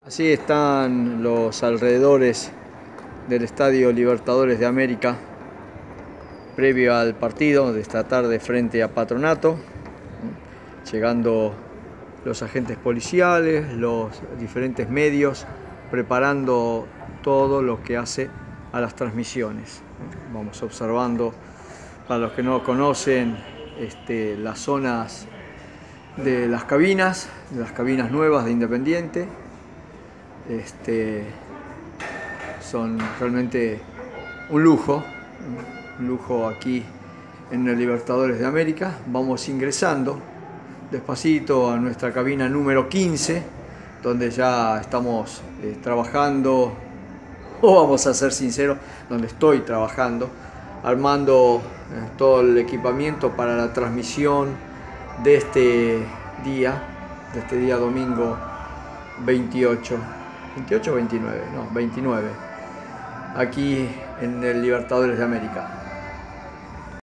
Así están los alrededores del Estadio Libertadores de América previo al partido de esta tarde frente a Patronato, llegando los agentes policiales, los diferentes medios, preparando todo lo que hace a las transmisiones. Vamos observando, para los que no conocen, las zonas de las cabinas nuevas de Independiente. Son realmente un lujo aquí en el Libertadores de América. Vamos ingresando despacito a nuestra cabina número 15, donde ya estamos trabajando, o vamos a ser sinceros, donde estoy trabajando, armando todo el equipamiento para la transmisión de este día domingo 28 o 29, no, 29, aquí en el Libertadores de América.